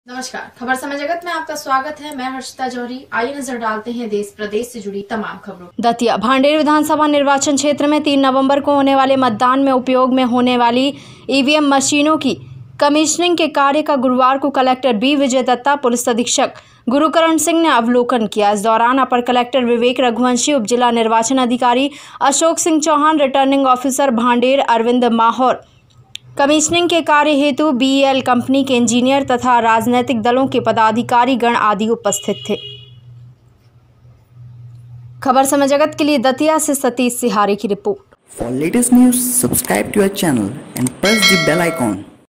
नमस्कार, खबर समय जगत में आपका स्वागत है। मैं हर्षिता जौहरी। आइए नजर डालते हैं देश प्रदेश से जुड़ी तमाम खबरों। दतिया भांडेर विधानसभा निर्वाचन क्षेत्र में 3 नवंबर को होने वाले मतदान में उपयोग में होने वाली ईवीएम मशीनों की कमीशनिंग के कार्य का गुरुवार को collector B Vijay Datta, police अधीक्षक गुरुकरण सिंह ने अवलोकन किया। इस दौरान अपर कलेक्टर विवेक रघुवंशी, उप जिला निर्वाचन अधिकारी Ashok Singh Chauhan, returning officer Bhander Arvind Mahour, commissioning के कार्य हेतु बीईएल कंपनी के इंजीनियर तथा राजनीतिक दलों के पदाधिकारी गण आदि उपस्थित थे। खबर समय जगत के लिए दतिया से सतीश सिहारी की report. For latest news, subscribe to our channel and press the bell icon.